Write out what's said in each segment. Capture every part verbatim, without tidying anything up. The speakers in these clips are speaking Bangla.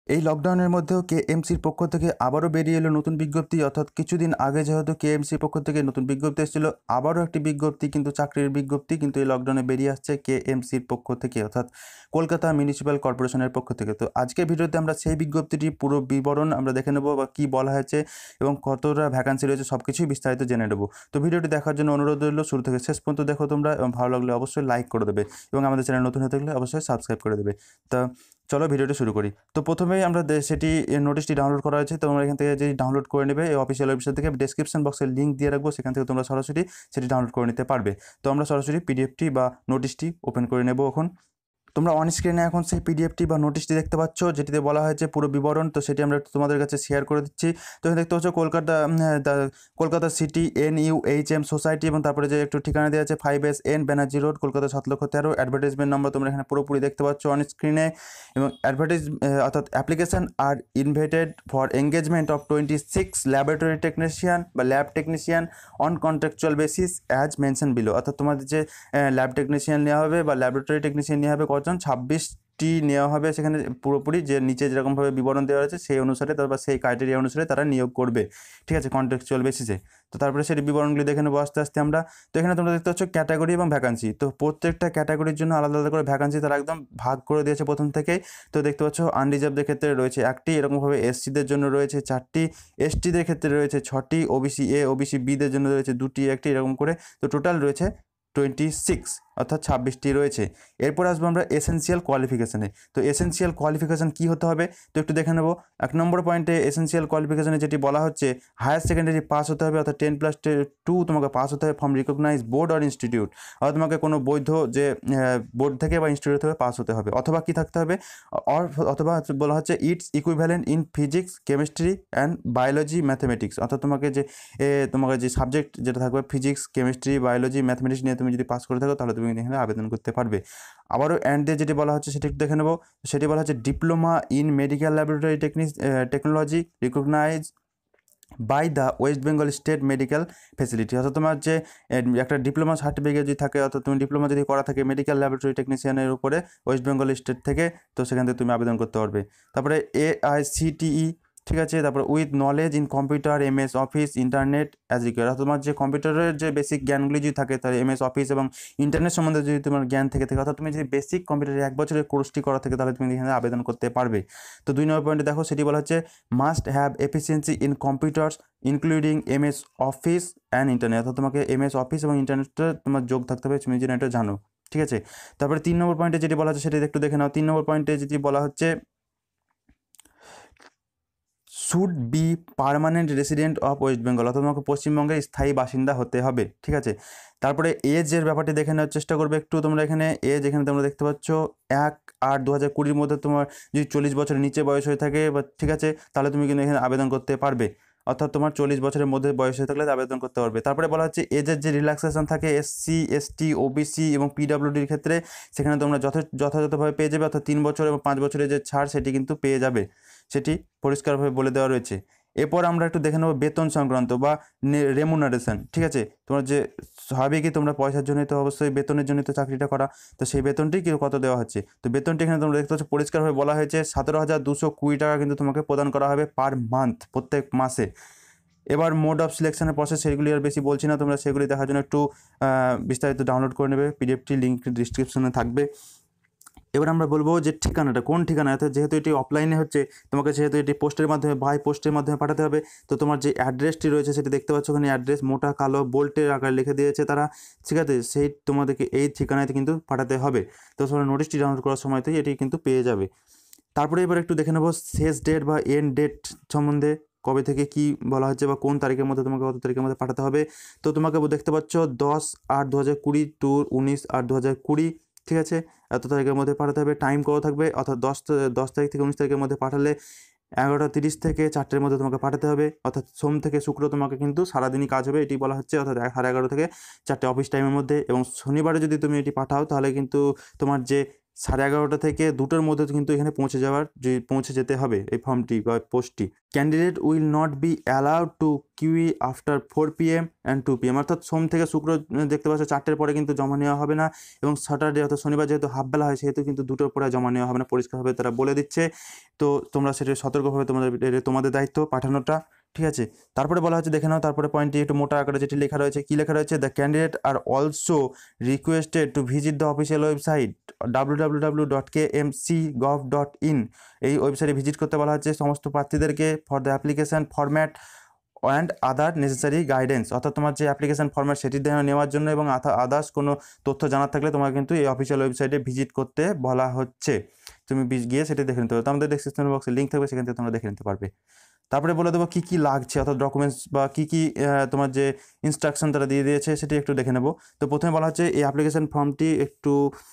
এই লকডাউনের মধ্যেও কেএমসির পক্ষ থেকে আবারও বেরিয়ে এলো নতুন বিজ্ঞপ্তি, অর্থাৎ কিছুদিন আগে যেহেতু কেএমসির পক্ষ থেকে নতুন বিজ্ঞপ্তি এসেছিল, আবারও একটি বিজ্ঞপ্তি কিন্তু চাকরির বিজ্ঞপ্তি কিন্তু এই লকডাউনে বেরিয়ে আসছে কেএমসির পক্ষ থেকে, অর্থাৎ কলকাতা মিউনিসিপ্যাল কর্পোরেশনের পক্ষ থেকে। তো আজকের ভিডিওতে আমরা সেই বিজ্ঞপ্তিটির পুরো বিবরণ আমরা দেখে নেবো, বা কী বলা হয়েছে এবং কতটা ভ্যাকান্সি রয়েছে সব কিছুই বিস্তারিত জেনে নেবো। তো ভিডিওটি দেখার জন্য অনুরোধ রইল, শুরু থেকে শেষ পর্যন্ত দেখো তোমরা, এবং ভালো লাগলে অবশ্যই লাইক করে দেবে এবং আমাদের চ্যানেল নতুন হতে গেলে অবশ্যই সাবস্ক্রাইব করে দেবে। তা চলো ভিডিওটি শুরু করি। তো প্রথমেই আমরা সেটি নোটিশটি ডাউনলোড করা হয়েছে, তোমরা এখান থেকে যে ডাউনলোড করে নেবে এই অফিসিয়াল ওয়েবসাইট থেকে, ডেসক্রিপশন বক্সে লিঙ্ক দিয়ে রাখবো, সেখান থেকে তোমরা সরাসরি সেটি ডাউনলোড করে নিতে পারবে। তো আমরা সরাসরি পিডিএফটি বা নোটিশটি ওপেন করে নেব। এখন তোমরা অন স্ক্রিনে এখন সেই পিডিএফটি বা নোটিশটি দেখতে পাচ্ছ, যেটিতে বলা হয়েছে পুরো বিবরণ। তো সেটি আমরা তোমাদের কাছে শেয়ার করে দিচ্ছি। তো এখানে দেখতে পাচ্ছ Kolkata Kolkata city N U H M society, এবং তারপরে যে একটু ঠিকানা দেওয়া আছে five S N Banerjee road, Kolkata সাত লক্ষ তেরো। অ্যাডভার্টাইজমেন্ট নাম্বার তোমরা এখানে পুরোপুরি দেখতে পাচ্ছ অন স্ক্রিনে। এবং অ্যাডভার্টাইজ অর্থাৎ application are invited for engagement of twenty six laboratory technician বা lab technician on contractual basis as mention below. অর্থাৎ তোমাদের যে ল্যাব টেকনিশিয়ান নেওয়া হবে বা ল্যাবরেটরি টেকনিশিয়ান নেওয়া হবে কজন, ছাব্বিশটি নেওয়া হবে। সেখানে পুরোপুরি যে নিচে যেরকমভাবে বিবরণ দেওয়া হয়েছে সেই অনুসারে বা সেই ক্রাইটেরিয়া অনুসারে তারা নিয়োগ করবে, ঠিক আছে, কন্ট্রাকচুয়াল বেসিসে। তো তারপরে সেই বিবরণগুলি দেখে নেবো আস্তে আস্তে আমরা। তো এখানে তোমরা দেখতে পাচ্ছ ক্যাটাগরি এবং ভ্যাকান্সি। তো প্রত্যেকটা ক্যাটাগরির জন্য আলাদা আলাদা করে ভ্যাকান্সি তারা একদম ভাগ করে দিয়েছে প্রথম থেকেই। তো দেখতে পাচ্ছ আনরিজার্ভদের ক্ষেত্রে রয়েছে একটি, এরকমভাবে এসসিদের জন্য রয়েছে চারটি, এসটিদের ক্ষেত্রে রয়েছে ছটি, ওবিসি এ ওবিসি বিদের জন্য রয়েছে দুটি একটি, এরকম করে তো টোটাল রয়েছে টোয়েন্টি সিক্স, অর্থাৎ ছাব্বিশটি রয়েছে। এরপর আসবো আমরা এসেনশিয়াল কোয়ালিফিকেশানে। তো এসেনশিয়াল কোয়ালিফিকেশান কী হতে হবে তো একটু দেখে নেবো। এক নম্বর পয়েন্টে এসেনশিয়াল কোয়ালিফিকেশানে যেটি বলা হচ্ছে, হায়ার সেকেন্ডারি পাস হতে হবে, অর্থাৎ টেন প্লাস টু তোমাকে পাস হতে হবে ফ্রম রিকগনাইজ বোর্ড আর ইনস্টিটিউট, অর্থাৎ তোমাকে কোনো বৈধ যে বোর্ড থেকে বা ইনস্টিটিউট থেকে পাস হতে হবে, অথবা কী থাকতে হবে, অথবা বলা হচ্ছে it's equivalent in physics chemistry and biology mathematics, অর্থাৎ তোমাকে যে তোমাকে যে সাবজেক্ট যেটা থাকবে ফিজিক্স কেমিস্ট্রি বায়োলজি ম্যাথমেটিক্স নিয়ে তুমি যদি পাস করে থাকো তাহলে তুমি এখানে আবেদন করতে পারবে। আবারও অ্যান্ড দিয়ে যেটি বলা হচ্ছে সেটি একটু দেখে নেবো। সেটি বলা হচ্ছে diploma in medical laboratory technique technology recognize by the West Bengal state medical facility, অর্থাৎ তোমার যে একটা ডিপ্লোমা সার্টিফিকেট যদি থাকে, অর্থাৎ তুমি ডিপ্লোমা যদি করা থাকে মেডিকেল ল্যাবরেটরি টেকনিশিয়ানের উপরে ওয়েস্ট বেঙ্গল স্টেট থেকে, তো সেখান থেকে তুমি আবেদন করতে পারবে। তারপরে এ আই সি টি ই, ঠিক আছে, তারপর with knowledge in computer M S office internet as required, অর্থাৎ তোমার যে কম্পিউটারের যে বেসিক জ্ঞানগুলি যদি থাকে, তাহলে এম এস অফিস এবং ইন্টারনেট সম্বন্ধে যদি তোমার জ্ঞান থেকে থাকে, অর্থাৎ তুমি যদি বেসিক কম্পিউটারে এক বছরের কোর্সটি করা থাকে, তাহলে তুমি এখানে আবেদন করতে পারবে। তো দুই নম্বর পয়েন্টে দেখো সেটি বলা হচ্ছে must have efficiency in computers including M S office and internet, অর্থাৎ তোমাকে এম এস অফিস এবং ইন্টারনেটটা তোমার যোগ থাকতে হবে, তুমি যেন এটা জানো, ঠিক আছে। তারপরে তিন নম্বর পয়েন্টে যেটি বলা হচ্ছে সেটি একটু দেখে নাও। তিন নম্বর পয়েন্টে যেটি বলা হচ্ছে should be permanent resident of West Bengal, অর্থাৎ তোমাকে পশ্চিমবঙ্গের স্থায়ী বাসিন্দা হতে হবে, ঠিক আছে। তারপরে এজের ব্যাপারটি দেখে নেওয়ার চেষ্টা করবে একটু তোমরা। এখানে এজ এখানে তোমরা দেখতে পাচ্ছ এক আট দু হাজার কুড়ির মধ্যে তোমার যদি চল্লিশ বছরের নিচে বয়স হয়ে থাকে বা, ঠিক আছে, তাহলে তুমি কিন্তু এখানে আবেদন করতে পারবে, অর্থাৎ তোমার চল্লিশ বছরের মধ্যে বয়স হয়ে থাকলে আবেদন করতে পারবে। তারপরে বলা হচ্ছে এজের যে রিল্যাক্সেশন থাকে এসসি এসটি ওবিসি এবং পিডাব্লিউডির ক্ষেত্রে, সেখানে তোমরা যথা যথাযথভাবে পেয়ে যাবে, অর্থাৎ তিন বছর এবং পাঁচ বছরের যে ছাড় সেটি কিন্তু পেয়ে যাবে, সেটি পরিষ্কারভাবে বলে দেওয়া রয়েছে। এরপর আমরা একটু দেখে নেবো বেতন সংক্রান্ত বা রেমুনারেশন, ঠিক আছে। তোমার যে হবে কি তোমরা পয়সার জন্য তো অবশ্যই বেতনের জন্য তো চাকরিটা করা, তো সেই বেতনটি কি কত দেওয়া হচ্ছে, তো বেতনটি এখানে তোমরা দেখতে পাচ্ছ পরিষ্কারভাবে বলা হয়েছে সতেরো হাজার দুশো কুড়ি টাকা কিন্তু তোমাকে প্রদান করা হবে পার মান্থ, প্রত্যেক মাসে। এবার মোড অফ সিলেকশনের প্রসেস সেগুলি আর বেশি বলছি না, তোমরা সেগুলি দেখার জন্য একটু বিস্তারিত ডাউনলোড করে নেবে, পিডিএফটি লিঙ্ক ডিসক্রিপশনে থাকবে। এবার আমরা বলবো যে ঠিকানাটা কোন ঠিকানা, অর্থাৎ যেহেতু এটি অফলাইনে হচ্ছে, তোমাকে যেহেতু এটি পোস্টের মাধ্যমে বাই পোস্টের মাধ্যমে পাঠাতে হবে, তো তোমার যে অ্যাড্রেসটি রয়েছে সেটি দেখতে পাচ্ছ ওখানে অ্যাড্রেস মোটা কালো বোল্টের আকারে লিখে দিয়েছে তারা, ঠিক আছে, সেই তোমাদেরকে এই ঠিকানাতে কিন্তু পাঠাতে হবে। তো তোমরা নোটিশটি ডাউনলোড করার সময়তেই এটি কিন্তু পেয়ে যাবে। তারপরে এবার একটু দেখে নেবো শেষ ডেট বা এন্ড ডেট সম্বন্ধে, কবে থেকে কি বলা হচ্ছে বা কোন তারিখের মধ্যে তোমাকে কত তারিখের মধ্যে পাঠাতে হবে। তো তোমাকে দেখতে পাচ্ছ দশ আট দু হাজার কুড়ি টু উনিশ আট দু হাজার কুড়ি, ঠিক আছে, এত তারিখের মধ্যে পাঠাতে হবে। টাইম কত থাকবে, অর্থাৎ দশ দশ তারিখ থেকে উনিশ তারিখের মধ্যে পাঠালে এগারোটা তিরিশ থেকে চারটের মধ্যে তোমাকে পাঠাতে হবে, অর্থাৎ সোম থেকে শুক্র তোমাকে কিন্তু সারাদিনই কাজ হবে এটি বলা হচ্ছে, অর্থাৎ সাড়ে এগারো থেকে চারটে অফিস টাইমের মধ্যে। এবং শনিবারে যদি তুমি এটি পাঠাও তাহলে কিন্তু তোমার যে সাড়ে এগারোটা থেকে দুটোর মধ্যে কিন্তু এখানে পৌঁছে যাওয়ার যে পৌঁছে যেতে হবে এই ফর্মটি বা পোস্টটি। Candidate will not be allowed to queue after four P M and two P M, অর্থাৎ সোম থেকে শুক্র দেখতে পাচ্ছ চারটের পরে কিন্তু জমা নেওয়া হবে না, এবং স্যাটারডে অর্থাৎ শনিবার যেহেতু হাফবেলা হয় সেহেতু কিন্তু দুটোর পরে জমা নেওয়া হবে না, পরিষ্কারভাবে তারা বলে দিচ্ছে। তো তোমরা সেটা সতর্কভাবে তোমাদের তোমাদের দায়িত্ব পাঠানোটা, ঠিক আছে। তারপরে বলা হচ্ছে দেখে নাও তারপরে পয়েন্টটি একটু মোটা আকারে যেটি লেখা রয়েছে, কী লেখা রয়েছে, the candidate are also requested to visit the official website W W W dot K M C gov dot in. এই ওয়েবসাইটে ভিজিট করতে বলা হচ্ছে সমস্ত প্রার্থীদেরকে for the application format and other necessary guidance, অর্থাৎ তোমার যে অ্যাপ্লিকেশান ফরম্যাট সেটি নেওয়ার জন্য এবং আদার্স কোনো তথ্য জানার থাকলে তোমার কিন্তু এই অফিসিয়াল ওয়েবসাইটে ভিজিট করতে বলা হচ্ছে। তুমি গিয়ে সেটি দেখে নিতে পারবে, আমাদের ডেসক্রিপশন বক্সে লিঙ্ক থাকবে, সেখান থেকে তোমরা দেখে নিতে পারবে। তারপরে বলে দেবো কী কী লাগছে, অর্থাৎ ডকুমেন্টস বা কী কী তোমার যে ইনস্ট্রাকশন তারা দিয়ে দিয়েছে সেটি একটু দেখে নেব। তো প্রথমে বলা হচ্ছে এই অ্যাপ্লিকেশান ফর্মটি একটু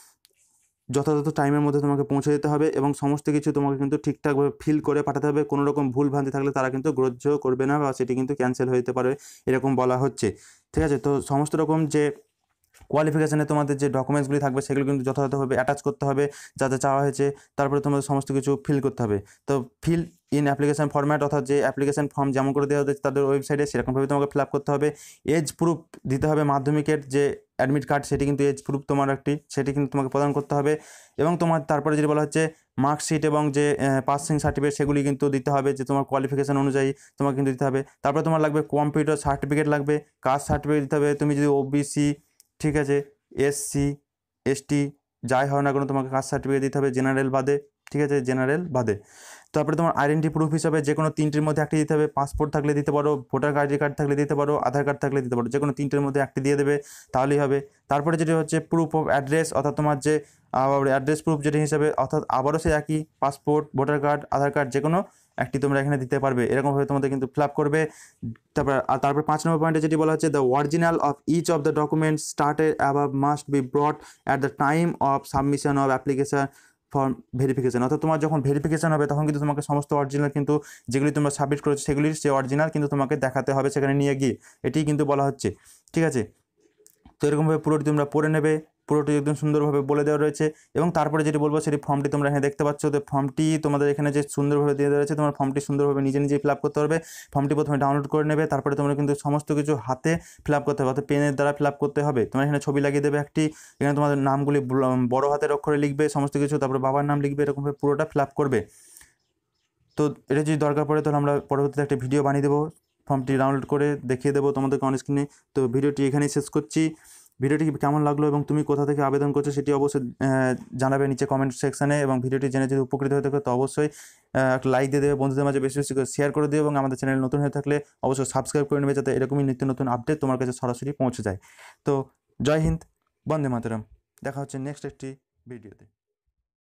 যথাযথ টাইমের মধ্যে তোমাকে পৌঁছে দিতে হবে এবং সমস্ত কিছু তোমাকে কিন্তু ঠিকঠাকভাবে ফিল করে পাঠাতে হবে। কোনো রকম ভুল ভ্রান্তি থাকলে তারা কিন্তু গ্রাহ্য করবে না বা সেটি কিন্তু ক্যান্সেল হয়ে যেতে পারে, এরকম বলা হচ্ছে, ঠিক আছে। তো সমস্ত রকম যে কোয়ালিফিকেশানে তোমাদের যে ডকুমেন্টসগুলি থাকবে সেগুলো কিন্তু যথাযথভাবে অ্যাটাচ করতে হবে যা যা চাওয়া হয়েছে, তারপরে তোমাদের সমস্ত কিছু ফিল করতে হবে। তো ফিল ইন অ্যাপ্লিকেশান ফরম্যাট, অর্থাৎ যে অ্যাপ্লিকেশান ফর্ম যেমন করে দেওয়া হচ্ছে তাদের ওয়েবসাইটে সেরকমভাবে তোমাকে ফিল আপ করতে হবে। এজ প্রুফ দিতে হবে, মাধ্যমিকের যে অ্যাডমিট কার্ড সেটি কিন্তু এজ প্রুফ তোমার একটি, সেটি কিন্তু তোমাকে প্রদান করতে হবে। এবং তোমার তারপরে যেটি বলা হচ্ছে মার্কশিট এবং যে পাসিং সার্টিফিকেট সেগুলি কিন্তু দিতে হবে, যে তোমার কোয়ালিফিকেশান অনুযায়ী তোমাকে কিন্তু দিতে হবে। তারপরে তোমার লাগবে কম্পিউটার সার্টিফিকেট লাগবে, কাস্ট সার্টিফিকেট দিতে হবে, তুমি যদি ওবিসি, ঠিক আছে, এসসি এসটি যাই হয় না কোনো তোমাকে কাস্ট সার্টিফিকেট দিতে হবে, জেনারেল বাদে, ঠিক আছে, জেনারেল বাদে। তারপরে তোমার আইডেন্টি প্রুফ হিসাবে যে কোনো তিনটির মধ্যে একটি দিতে হবে, পাসপোর্ট থাকলে দিতে পারো, ভোটার আইডি কার্ড থাকলে দিতে পারো, আধার কার্ড থাকলে দিতে পারো, যে কোনো তিনটের মধ্যে একটি দিয়ে দেবে তাহলেই হবে। তারপরে যেটি হচ্ছে প্রুফ অফ অ্যাড্রেস, অর্থাৎ তোমার যে অ্যাড্রেস প্রুফ যেটি হিসাবে, অর্থাৎ আবারও সেই একই passport, voter card, Aadhaar card যে কোনো একটি তোমরা এখানে দিতে পারবে, এরকমভাবে তোমাদের কিন্তু ফিল আপ করবে। তারপর আর তারপর পাঁচ নম্বর পয়েন্টে যেটি বলা হচ্ছে, the original of each of the documents started above must be brought at the time of submission of application for verification, অর্থাৎ তোমার যখন ভেরিফিকেশন হবে তখন কিন্তু তোমাকে সমস্ত অরিজিনাল কিন্তু যেগুলি তোমরা সাবমিট করেছো সেগুলির সে অরিজিনাল কিন্তু তোমাকে দেখাতে হবে সেখানে নিয়ে গিয়ে, এটি কিন্তু বলা হচ্ছে, ঠিক আছে। তো এরকমভাবে পুরোটি তোমরা পড়ে নেবে, পুরোটি একদম সুন্দরভাবে বলে দেওয়া রয়েছে। এবং তারপরে যেটি বলবো সেটি ফর্মটি তোমরা এখানে দেখতে পাচ্ছ, তো ফর্মটি তোমাদের এখানে যে সুন্দরভাবে দিয়ে দেওয়া রয়েছে, তোমার ফর্মটি সুন্দরভাবে নিজে নিজেই ফিল আপ করতে পারবে। ফর্মটি প্রথমে ডাউনলোড করে নেবে, তারপরে তোমরা কিন্তু সমস্ত কিছু হাতে ফিল আপ করতে হবে, অর্থাৎ পেনের দ্বারা ফিল আপ করতে হবে। তোমরা এখানে ছবি লাগিয়ে দেবে একটি, এখানে তোমাদের নামগুলি বড় হাতের অক্ষরে লিখবে সমস্ত কিছু, তারপরে বাবার নাম লিখবে, এরকমভাবে পুরোটা ফিল আপ করবে। তো এটা যদি দরকার পড়ে তাহলে আমরা পরবর্তীতে একটা ভিডিও বানিয়ে দেবো, ফর্মটি ডাউনলোড করে দেখিয়ে দেবো তোমাদেরকে অন স্ক্রিনে। তো ভিডিওটি এখানেই শেষ করছি। ভিডিওটি কেমন লাগলো এবং তুমি কোথা থেকে আবেদন করছো সেটি অবশ্যই জানাবে নিচে কমেন্ট সেকশানে, এবং ভিডিওটি জেনে যদি উপকৃত হয়ে থাকে তো অবশ্যই একটা লাইক দিয়ে দেবে, বন্ধুদের মাঝে বেশি বেশি করে শেয়ার করে দেবে, এবং আমাদের চ্যানেল নতুন হয়ে থাকলে অবশ্যই সাবস্ক্রাইব করে নেবে যাতে এরকমই নিত্য নতুন আপডেট তোমার কাছে সরাসরি পৌঁছে যায়। তো জয় হিন্দ, বন্দে মাতরম, দেখা হচ্ছে নেক্সট একটি ভিডিওতে।